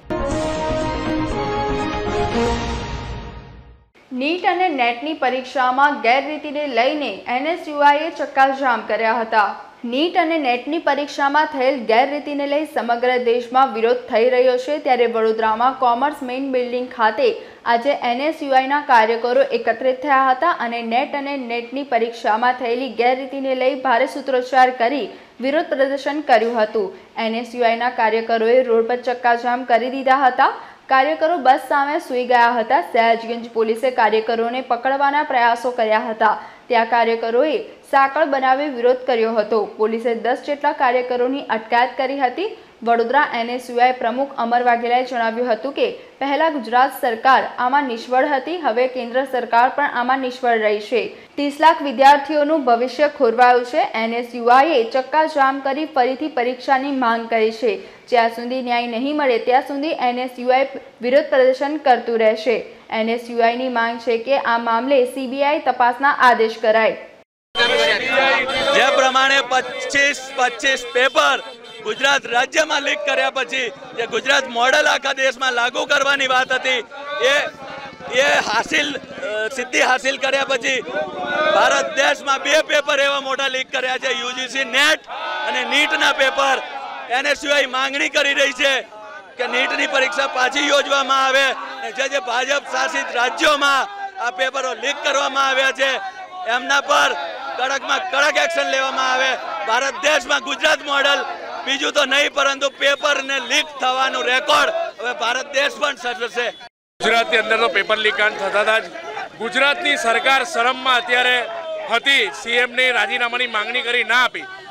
નીટ અને નેટની પરીક્ષામાં ગેરરીતિને લઈને એનએસયુઆઈએ ચક્કાજામ કર્યા હતા. નીટ અને નેટની પરીક્ષામાં થયેલ ગેરરીતિને લઈ સમગ્ર દેશમાં વિરોધ થઈ રહ્યો છે, ત્યારે વડોદરામાં કોમર્સ મેઇન બિલ્ડિંગ ખાતે આજે એનએસયુઆઈના કાર્યકરો એકત્રિત થયા હતા અને નેટ અને નેટની પરીક્ષામાં થયેલી ગેરરીતિને લઈ ભારે સૂત્રોચ્ચાર કરી વિરોધ પ્રદર્શન કર્યું હતું. એનએસયુઆઈના કાર્યકરોએ રોડ પર ચક્કાજામ કરી દીધા હતા. કાર્યકરો બસ સામે સૂઈ ગયા હતા. સયાજગંજ પોલીસે કાર્યકરોને પકડવાના પ્રયાસો કર્યા હતા. ત્યાં કાર્યકરોએ સાંકળ બનાવી વિરોધ કર્યો હતો. પોલીસે દસ જેટલા કાર્યકરોની અટકાયત કરી હતી. વડોદરા એનએસયુઆઈ પ્રમુખ અમર વાઘેલાએ જણાવ્યું હતું કે પહેલા ગુજરાત સરકાર આમાં નિષ્ફળ હતી, હવે કેન્દ્ર સરકાર પણ આમાં નિષ્ફળ રહી છે. ત્રીસ લાખ વિદ્યાર્થીઓનું ભવિષ્ય ખોરવાયું છે. એનએસયુઆઈએ ચક્કાજામ કરી ફરીથી પરીક્ષાની માંગ કરી છે. જ્યાં સુધી ન્યાય નહીં મળે ત્યાં સુધી એનએસયુઆઈ વિરોધ પ્રદર્શન કરતું રહેશે. એનએસયુઆઈની માંગ છે કે આ મામલે સીબીઆઈ તપાસના આદેશ કરાય. જે પ્રમાણે પચીસ પચીસ પેપર ગુજરાત રાજ્યમાં લીક કર્યા પછી જે ગુજરાત મોડેલ આખા દેશમાં લાગુ કરવાની વાત હતી, એ એ હાસિલ સિદ્ધિ હાસિલ કર્યા પછી ભારત દેશમાં બે પેપર એવા મોટા લીક કર્યા છે, યુજીસી નેટ અને નીટના પેપર. એનએસયુઆઈ માંગણી કરી રહી છે કે નીટની પરીક્ષા પાછી યોજવામાં આવે. જે જે ભાજપ શાસિત રાજ્યોમાં આ પેપરો લીક કરવામાં આવ્યા છે એમના પર કડકમાં કડક એક્શન લેવામાં આવે. ભારત દેશમાં ગુજરાત મોડેલ બીજું તો નહીં, પરંતુ પેપર ને લીક થવાનું રેકોર્ડ હવે ભારત દેશ પણ સર્જશે. ગુજરાતની અંદર તો પેપર લીક કાંડ થતા હતા જ. ગુજરાતની સરકાર શરમમાં અત્યારે હતી, સીએમની રાજીનામાની માંગણી કરી ના આપી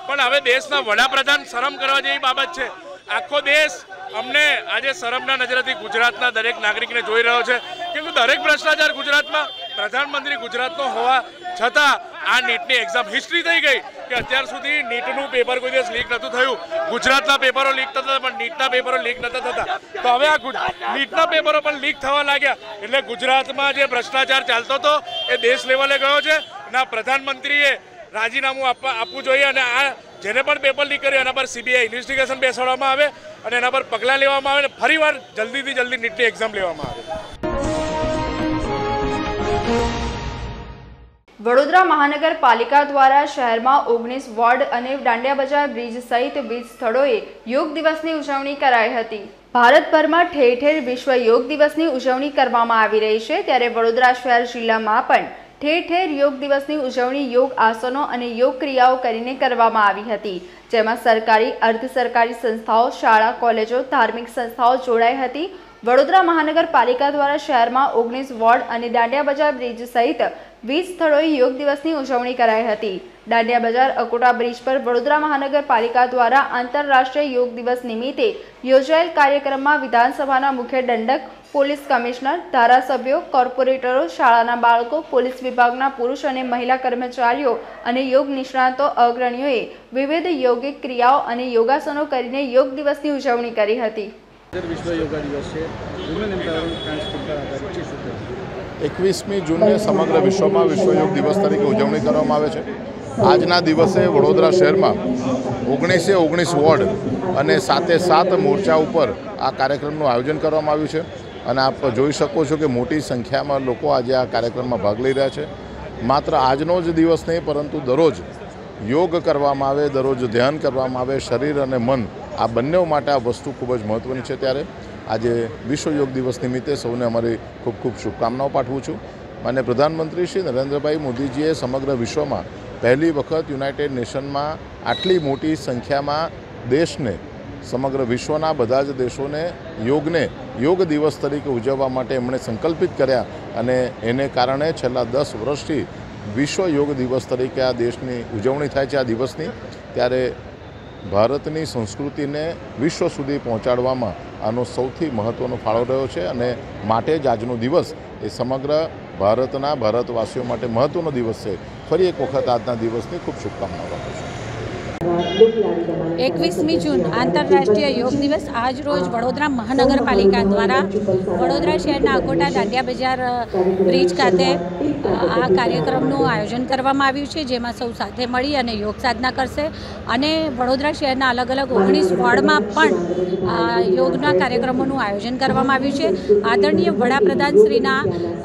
પણ હવે દેશના વડાપ્રધાન શરમ કરવા જેવી બાબત છે. આખો દેશ અમને આજે શરમના નજરેથી ગુજરાતના દરેક નાગરિકને જોઈ રહ્યો છે કે દરેક ભ્રષ્ટાચાર ગુજરાતમાં પ્રધાનમંત્રી ગુજરાતનો હોવા છતાં આ નીટની એક્ઝામ હિસ્ટ્રી થઈ ગઈ કે અત્યાર સુધી નીટનું પેપર કોઈ દિવસ લીક નહોતું થયું. ગુજરાતના પેપરો લીક થતા પણ નીટના પેપરો લીક નહોતા થતા. તો હવે આ નીટના પેપરો પણ લીક થવા લાગ્યા એટલે ગુજરાતમાં જે ભ્રષ્ટાચાર ચાલતો હતો એ દેશ લેવલે ગયો છે. ના પ્રધાનમંત્રીએ રાજીનામું આપવા આપવું જોઈએ અને આ જેને પણ પેપર લીક કર્યું એના પર સીબીઆઈ ઇન્વેસ્ટિગેશન બેસાડવામાં આવે અને એના પર પગલાં લેવામાં આવે અને ફરીવાર જલ્દીથી જલ્દી નીટની એક્ઝામ લેવામાં આવે. વડોદરા મહાનગરપાલિકા દ્વારા શહેરમાં ઓગણીસ વોર્ડ અને દાંડિયા બજાર બ્રિજ સહિત વીસ સ્થળોએ યોગ દિવસની ઉજવણી કરાઈ હતી. ભારતભરમાં ઠેર ઠેર વિશ્વ યોગ દિવસની ઉજવણી કરવામાં આવી રહી છે ત્યારે વડોદરા શહેર જિલ્લામાં પણ ઠેર ઠેર યોગ દિવસની ઉજવણી યોગ આસનો અને યોગ ક્રિયાઓ કરીને કરવામાં આવી હતી, જેમાં સરકારી અર્ધ સરકારી સંસ્થાઓ, શાળા, કોલેજો, ધાર્મિક સંસ્થાઓ જોડાઈ હતી. વડોદરા મહાનગરપાલિકા દ્વારા શહેરમાં ઓગણીસ વોર્ડ અને દાંડિયા બજાર બ્રિજ સહિત વીસ સ્થળોએ યોગ દિવસની ઉજવણી કરાઈ હતી. દાંડિયા બજાર અકોટા બ્રિજ પર વડોદરા મહાનગરપાલિકા દ્વારા આંતરરાષ્ટ્રીય યોગ દિવસ નિમિત્તે યોજાયેલ કાર્યક્રમમાં વિધાનસભાના મુખ્ય દંડક, પોલીસ કમિશનર, ધારાસભ્યો, કોર્પોરેટરો, શાળાના બાળકો, પોલીસ વિભાગના પુરુષ અને મહિલા કર્મચારીઓ અને યોગ નિષ્ણાતો અગ્રણીઓએ વિવિધ યોગિક ક્રિયાઓ અને યોગાસનો કરીને યોગ દિવસની ઉજવણી કરી હતી. વિશ્વ યોગા દિવસ છે. એકવીસમી જૂનને સમગ્ર વિશ્વમાં વિશ્વ યોગ દિવસ તરીકે ઉજવણી કરવામાં આવે છે. આજના દિવસે વડોદરા શહેરમાં ઓગણીસે ઓગણીસ વોર્ડ અને સાતે સાત મોરચા ઉપર આ કાર્યક્રમનું આયોજન કરવામાં આવ્યું છે અને આપ જોઈ શકો છો કે મોટી સંખ્યામાં લોકો આજે આ કાર્યક્રમમાં ભાગ લઈ રહ્યા છે. માત્ર આજનો જ દિવસ નહીં પરંતુ દરરોજ યોગ કરવામાં આવે, દરરોજ ધ્યાન કરવામાં આવે. શરીર અને મન આ બંને માટે આ વસ્તુ ખૂબ જ મહત્ત્વની છે. ત્યારે આજે વિશ્વ યોગ દિવસ નિમિત્તે સૌને અમારી ખૂબ ખૂબ શુભકામનાઓ પાઠવું છું. અને પ્રધાનમંત્રી શ્રી નરેન્દ્રભાઈ મોદીજીએ સમગ્ર વિશ્વમાં પહેલી વખત યુનાઇટેડ નેશનમાં આટલી મોટી સંખ્યામાં દેશને, સમગ્ર વિશ્વના બધા જ દેશોને યોગને યોગ દિવસ તરીકે ઉજવવા માટે એમણે સંકલ્પિત કર્યા અને એને કારણે છેલ્લા દસ વર્ષથી વિશ્વ યોગ દિવસ તરીકે આ દેશની ઉજવણી થાય છે. આ દિવસની ત્યારે ભારતની સંસ્કૃતિને વિશ્વ સુધી પહોંચાડવામાં આનો સૌથી મહત્ત્વનો ફાળો રહ્યો છે અને માટે જ આજનો દિવસ એ સમગ્ર ભારતના ભારતવાસીઓ માટે મહત્ત્વનો દિવસ છે. ફરી એક વખત આજના દિવસની ખૂબ શુભકામનાઓ આપું છું. એકવીસમી જૂન આંતરરાષ્ટ્રીય યોગ દિવસ આજ રોજ વડોદરા મહાનગરપાલિકા દ્વારા વડોદરા શહેરના અકોટા દાંડિયા બજાર બ્રિજ ખાતે આ કાર્યક્રમનું આયોજન કરવામાં આવ્યું છે, જેમાં સૌ સાથે મળી અને યોગ સાધના કરશે અને વડોદરા શહેરના અલગ અલગ ઓગણીસ વોર્ડમાં પણ યોગના કાર્યક્રમોનું આયોજન કરવામાં આવ્યું છે. આદરણીય વડાપ્રધાનશ્રીના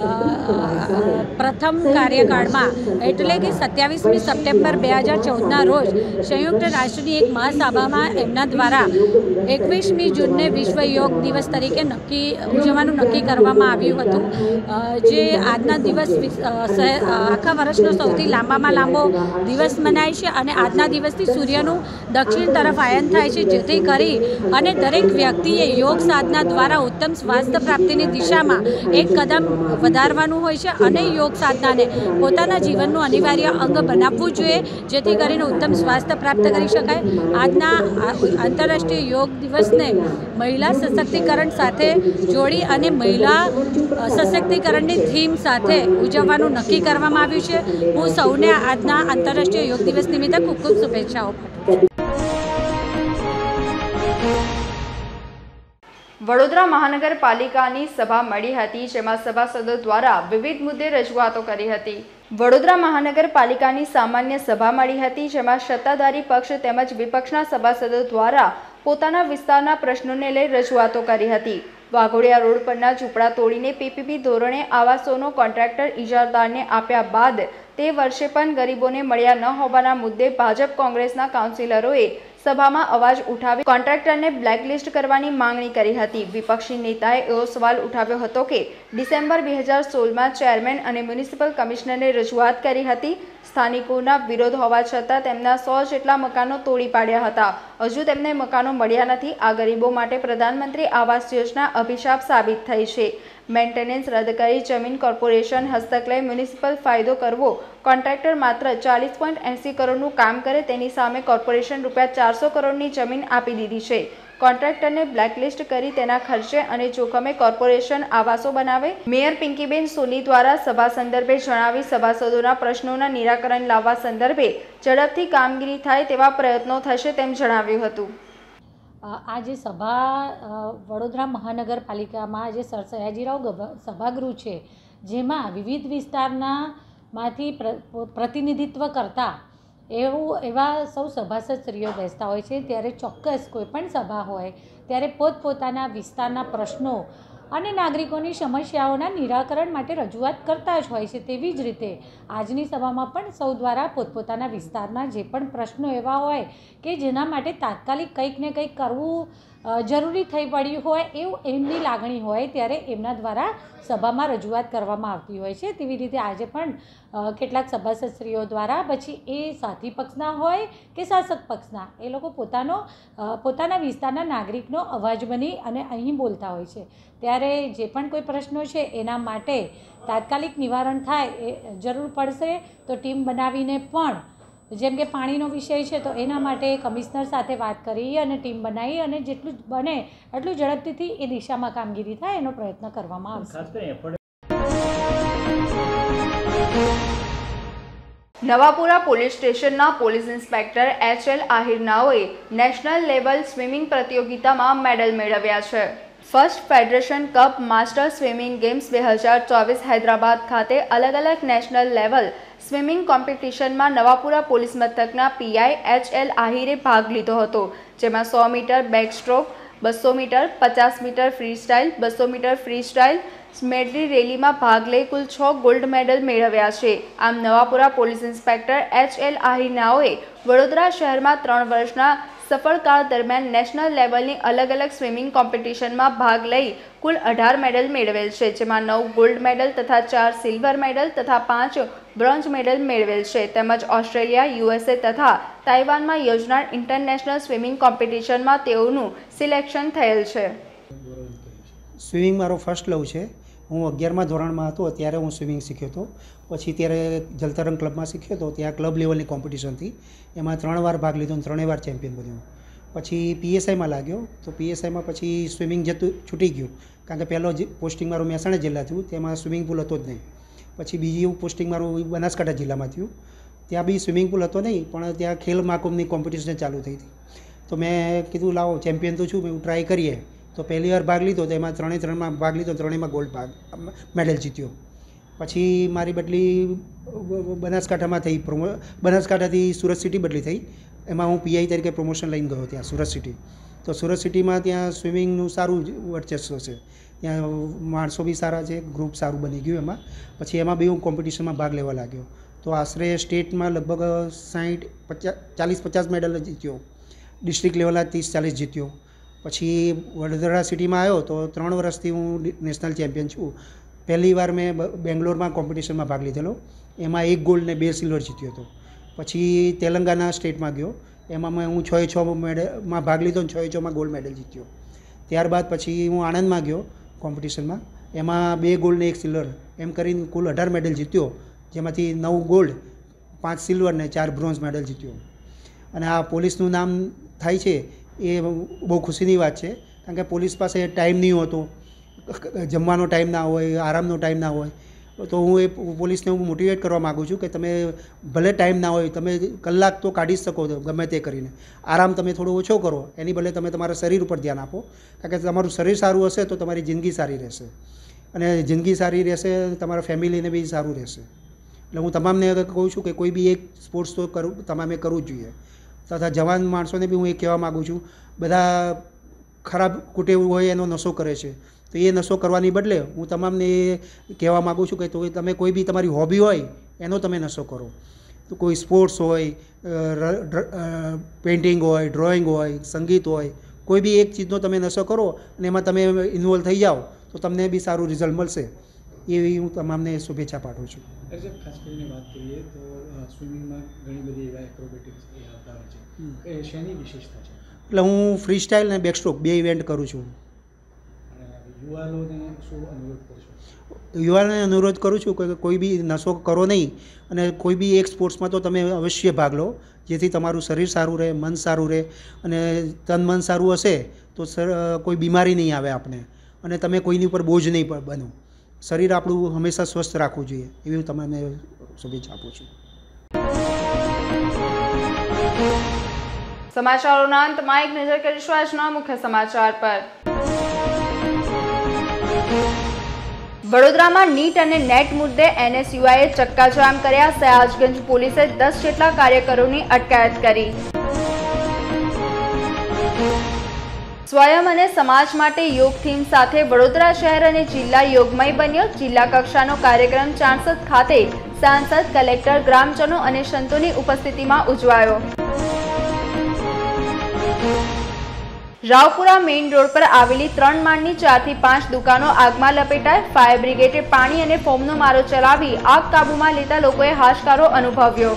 પ્રથમ કાર્યકાળમાં એટલે કે સત્યાવીસમી સપ્ટેમ્બર બે હજાર ચૌદના રોજ સંયુક્ત રાષ્ટ્રની એક મહાસભામાં એમના દ્વારા એકવીસમી જૂનને વિશ્વ યોગ દિવસ તરીકે નક્કી ઉજવવાનું નક્કી કરવામાં આવ્યું હતું, જે આજના દિવસ આખા વર્ષનો સૌથી લાંબામાં લાંબો દિવસ મનાય છે અને આજના દિવસથી સૂર્યનું દક્ષિણ તરફ આયન થાય છે, જેથી કરી અને દરેક વ્યક્તિએ યોગ સાધના દ્વારા ઉત્તમ સ્વાસ્થ્ય પ્રાપ્તિની દિશામાં એક કદમ વધારવાનું હોય છે અને યોગ સાધનાને પોતાના જીવનનું અનિવાર્ય અંગ બનાવવું જોઈએ, જેથી કરીને ઉત્તમ સ્વાસ્થ્ય પ્રાપ્ત કરી શકાય. આજના આંતરરાષ્ટ્રીય યોગ દિવસને મહિલા સશક્તિકરણ સાથે જોડી અને મહિલા સશક્તિકરણની થીમ સાથે ઉજવવાનું નક્કી કરવામાં આવ્યું છે. હું સૌને આજના આંતરરાષ્ટ્રીય યોગ દિવસ નિમિત્તે ખૂબ ખૂબ શુભેચ્છાઓ પાઠવું છું. વડોદરા મહાનગરપાલિકાની સભા મળી હતી, જેમાં સભાસદો દ્વારા વિવિધ મુદ્દે રજૂઆતો કરી હતી. વડોદરા મહાનગરપાલિકાની સામાન્ય સભા મળી હતી, જેમાં સત્તાધારી પક્ષ તેમજ વિપક્ષના સભાસદો દ્વારા પોતાના વિસ્તારના પ્રશ્નોને લઈ રજૂઆતો કરી હતી. વાઘોડિયા રોડ પરના ઝૂંપડા તોડીને પીપીપી ધોરણે આવાસોનો કોન્ટ્રાક્ટર ઇજારદારને આપ્યા બાદ તે વર્ષે પણ ગરીબોને મળ્યા ન હોવાના મુદ્દે ભાજપ કોંગ્રેસના કાઉન્સિલરોએ સભામાં અવાજ ઉઠાવી કોન્ટ્રાક્ટરને બ્લેકલિસ્ટ કરવાની માંગણી કરી હતી. વિપક્ષી નેતાએ એવો સવાલ ઉઠાવ્યો હતો કે ડિસેમ્બર બે હજાર સોળમાં ચેરમેન અને મ્યુનિસિપલ કમિશનરને રજૂઆત કરી હતી. સ્થાનિકોના વિરોધ હોવા છતાં તેમના સો જેટલા મકાનો તોડી પાડ્યા હતા. હજુ તેમને મકાનો મળ્યા નથી. આ ગરીબો માટે પ્રધાનમંત્રી આવાસ યોજના અભિશાપ સાબિત થઈ છે. મેન્ટેનન્સ રદ કરી જમીન કોર્પોરેશન હસ્તક લઈ મ્યુનિસિપલ ફાયદો કરવો, કોન્ટ્રાક્ટર માત્ર ચાલીસ પોઈન્ટ એંસી કરોડનું કામ કરે તેની સામે કોર્પોરેશન રૂપિયા ચારસો કરોડની જમીન આપી દીધી છે. કોન્ટ્રાક્ટરને બ્લેકલિસ્ટ કરી તેના ખર્ચે અને જોખમે કોર્પોરેશન આવાસો બનાવે. મેયર પિંકીબેન સોની દ્વારા સભા સંદર્ભે જણાવી સભાસદોના પ્રશ્નોના નિરાકરણ લાવવા સંદર્ભે ઝડપથી કામગીરી થાય તેવા પ્રયત્નો થશે તેમ જણાવ્યું હતું. આ જે સભા વડોદરા મહાનગરપાલિકામાં જે સર સયાજીરાવ સભાગૃહ છે, જેમાં વિવિધ વિસ્તારના માંથી પ્રતિનિધિત્વ કરતા એવું એવા સૌ સભાસદ સ્ત્રીઓ બેસતા હોય છે. ત્યારે ચોક્કસ કોઈપણ સભા હોય ત્યારે પોતપોતાના વિસ્તારના પ્રશ્નો અને નાગરિકોની સમસ્યાઓના નિરાકરણ માટે રજૂઆત કરતા જ હોય છે. તેવી જ રીતે આજની સભામાં પણ સૌ દ્વારા પોતપોતાના વિસ્તારના જે પણ પ્રશ્નો એવા હોય કે જેના માટે તાત્કાલિક કંઈક ને કંઈક કરવું જરૂરી થઈ પડ્યું હોય એવું એમની લાગણી હોય ત્યારે એમના દ્વારા સભામાં રજૂઆત કરવામાં આવતી હોય છે. તેવી રીતે આજે પણ કેટલાક સભાસદ સ્ત્રીઓ દ્વારા પછી એ સાથી પક્ષના હોય કે શાસક પક્ષના એ લોકો પોતાનો પોતાના વિસ્તારના નાગરિકનો અવાજ બની અને અહીં બોલતા હોય છે. ત્યારે જે પણ કોઈ પ્રશ્નો છે એના માટે તાત્કાલિક નિવારણ થાય એ જરૂર પડશે તો ટીમ બનાવીને પણ, જેમ કે પાણીનો વિષય છે તો એના માટે કમિશનર સાથે વાત કરી અને ટીમ બનાવી અને જેટલું બને એટલું ઝડપથી એ દિશામાં કામગીરી થાય એનો પ્રયત્ન કરવામાં આવશે. નવાપુરા પોલીસ સ્ટેશનના પોલીસ ઇન્સ્પેક્ટર એચ એલ આહિરનાઓએ નેશનલ લેવલ સ્વિમિંગ પ્રતિયોગિતામાં મેડલ મેળવ્યા છે. First federation cup master swimming games બે હજાર ચોવીસ હૈદરાબાદ ખાતે અલગ અલગ નેશનલ લેવલ સ્વિમિંગ કોમ્પિટિશનમાં નવાપુરા પોલીસ મથકના પીઆઈ એચ એલ આહિરે ભાગ લીધો હતો. જેમાં સો મીટર બેક સ્ટ્રોક, બસો મીટર, પચાસ મીટર ફ્રી સ્ટાઇલ, બસો મીટર ફ્રી સ્ટાઇલ મેડલી રેલીમાં ભાગ લઈ કુલ છ ગોલ્ડ મેડલ મેળવ્યા છે. આમ Navapura police inspector H L આહિરનાઓએ વડોદરા શહેરમાં ત્રણ વર્ષના સફળ કાળ દરમિયાન નેશનલ લેવલની અલગ અલગ સ્વિમિંગ કોમ્પિટિશનમાં ભાગ લઈ કુલ અઢાર મેડલ મેળવેલ છે. જેમાં નવ ગોલ્ડ મેડલ તથા ચાર સિલ્વર મેડલ તથા પાંચ બ્રોન્ઝ મેડલ મેળવેલ છે. તેમજ ઓસ્ટ્રેલિયા, યુએસએ તથા તાઇવાનમાં યોજનાર ઇન્ટરનેશનલ સ્વિમિંગ કોમ્પિટિશનમાં તેઓનું સિલેક્શન થયેલ છે. સ્વિમિંગ મારો ફર્સ્ટ લવ છે. હું અગિયારમાં ધોરણમાં હતો ત્યારે હું સ્વિમિંગ શીખ્યો હતો. પછી ત્યારે જલતરંગ ક્લબમાં શીખ્યો હતો. ત્યાં ક્લબ લેવલની કોમ્પિટિશન હતી, એમાં ત્રણ વાર ભાગ લીધો અને ત્રણેય વાર ચેમ્પિયન બન્યો. પછી પીએસઆઈમાં લાગ્યો તો પીએસઆઈમાં પછી સ્વિમિંગ જતું છૂટી ગયું, કારણ કે પહેલો પોસ્ટિંગ મારું મહેસાણા જિલ્લા થયું, તેમાં સ્વિમિંગ પુલ હતો જ નહીં. પછી બીજું પોસ્ટિંગ મારું બનાસકાંઠા જિલ્લામાં થયું, ત્યાં બી સ્વિમિંગ પુલ હતો નહીં, પણ ત્યાં ખેલ મહાકુંભની કોમ્પિટિશન ચાલુ થઈ હતી. તો મેં કીધું લાવો ચેમ્પિયન તો છું, મેં ટ્રાય કરીએ. તો પહેલી વાર ભાગ લીધો તો એમાં ત્રણેય ત્રણમાં ભાગ લીધો, ત્રણેયમાં ગોલ્ડ ભાગ મેડલ જીત્યો. પછી મારી બદલી બનાસકાંઠામાં થઈ, પ્રોમો બનાસકાંઠાથી સુરત સિટી બદલી થઈ. એમાં હું પીઆઈ તરીકે પ્રમોશન લઈને ગયો ત્યાં સુરત સિટી. તો સુરત સિટીમાં ત્યાં સ્વિમિંગનું સારું વર્ચસ્વ છે, ત્યાં માણસો બી સારા છે, ગ્રુપ સારું બની ગયું એમાં. પછી એમાં બી હું કોમ્પિટિશનમાં ભાગ લેવા લાગ્યો. તો આશરે સ્ટેટમાં લગભગ સાઠ પચાસ ચાલીસ પચાસ મેડલ જીત્યો, ડિસ્ટ્રિક્ટ લેવલના ત્રીસ ચાલીસ જીત્યો. પછી વડોદરા સિટીમાં આવ્યો તો ત્રણ વર્ષથી હું નેશનલ ચેમ્પિયન છું. પહેલી વાર મેં બેંગ્લોરમાં કોમ્પિટિશનમાં ભાગ લીધેલો, એમાં એક ગોલ્ડ ને બે સિલ્વર જીત્યો હતો. પછી તેલંગાના સ્ટેટમાં ગયો, એમાં મેં હું છ એ છ મેડલમાં ભાગ લીધો અને છ એ છમાં ગોલ્ડ મેડલ જીત્યો. ત્યારબાદ પછી હું આણંદમાં ગયો કોમ્પિટિશનમાં, એમાં બે ગોલ્ડ ને એક સિલ્વર એમ કરીને કુલ અઢાર મેડલ જીત્યો, જેમાંથી નવ ગોલ્ડ, પાંચ સિલ્વર ને ચાર બ્રોન્ઝ મેડલ જીત્યો. અને આ પોલીસનું નામ થાય છે એ બહુ ખુશીની વાત છે, કારણ કે પોલીસ પાસે ટાઈમ નહીં હોતો, જમવાનો ટાઈમ ના હોય, આરામનો ટાઈમ ના હોય. તો હું એ પોલીસને હું મોટિવેટ કરવા માગું છું કે તમે ભલે ટાઈમ ના હોય, તમે કલાક તો કાઢી શકો ગમે તે કરીને. આરામ તમે થોડો ઓછો કરો, એની બદલે તમે તમારા શરીર ઉપર ધ્યાન આપો, કારણ કે તમારું શરીર સારું હશે તો તમારી જિંદગી સારી રહેશે, અને જિંદગી સારી રહેશે તમારા ફેમિલીને બી સારું રહેશે. એટલે હું તમામને કહું છું કે કોઈ બી એક સ્પોર્ટ્સ તો કરવું તમામે કરવું જ જોઈએ. તથા જવાન માણસોને બી હું એ કહેવા માગું છું, બધા ખરાબ કુટેવ હોય એનો નશો કરે છે, તો એ નશો કરવાની બદલે હું તમામને એ કહેવા માગું છું કે તો તમે કોઈ બી તમારી હોબી હોય એનો તમે નશો કરો. તો કોઈ સ્પોર્ટ્સ હોય, પેઇન્ટિંગ હોય, ડ્રોઈંગ હોય, સંગીત હોય, કોઈ બી એક ચીજનો તમે નશો કરો અને એમાં તમે ઇન્વોલ્વ થઈ જાઓ તો તમને બી સારું રિઝલ્ટ મળશે. એવી હું તમામને શુભેચ્છા પાઠવું છું. ખાસ કરીને વાત કરીએ તો સ્વિમિંગમાં ઘણી બધી એવા એક્રોબેટિક્સ આવતા હોય છે, એ શેની વિશેષતા છે? એટલે હું ફ્રી સ્ટાઇલ અને બેકસ્ટ્રોક બે ઇવેન્ટ કરું છું. યુવાનોને શું અનુરોધ કરશો? યુવાનોને અનુરોધ કરું છું કે કોઈ બી નશો કરો નહીં અને કોઈ બી એક સ્પોર્ટ્સમાં તો તમે અવશ્ય ભાગ લો, જેથી તમારું શરીર સારું રહે, મન સારું રહે, અને તન મન સારું હશે તો સર કોઈ બીમારી નહીં આવે આપને, અને તમે કોઈની ઉપર બોજ નહીં બનો. શરીર આપણું હંમેશા સ્વસ્થ રાખવું જોઈએ, એવી તમને શુભેચ્છા આપું છું. સમાચારોના અંતમાં એક નજર કરીશું આજના મુખ્ય સમાચાર પર. વડોદરામાં નીટ અને નેટ મુદ્દે એનએસયુઆઈએ ચક્કાજામ કર્યા. સયાજગંજ પોલીસે દસ જેટલા કાર્યકરોની અટકાયત કરી. સ્વયં અને સમાજ માટે યોગ થીમ સાથે વડોદરા શહેર અને જિલ્લા યોગમય બન્યો. જિલ્લા કક્ષાનો કાર્યક્રમ ચાણસદ ખાતે સાંસદ, કલેક્ટર, ગ્રામજનો અને સંતોની ઉપસ્થિતિમાં ઉજવાયો. રાવપુરા મેઇન રોડ પર આવેલી ત્રણ માળની ચારથી પાંચ દુકાનો આગમાં લપેટાઈ. ફાયર બ્રિગેડે પાણી અને ફોમનો મારો ચલાવી આગ કાબૂમાં લેતા લોકોએ હાશકારો અનુભવ્યો.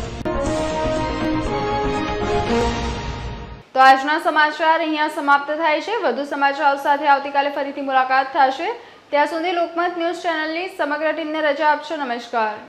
તો આજના સમાચાર અહીંયા સમાપ્ત થાય છે. વધુ સમાચારો સાથે આવતીકાલે ફરીથી મુલાકાત થશે. ત્યાં સુધી લોકમત ન્યૂઝ ચેનલની સમગ્ર ટીમને રજા આપશો. નમસ્કાર.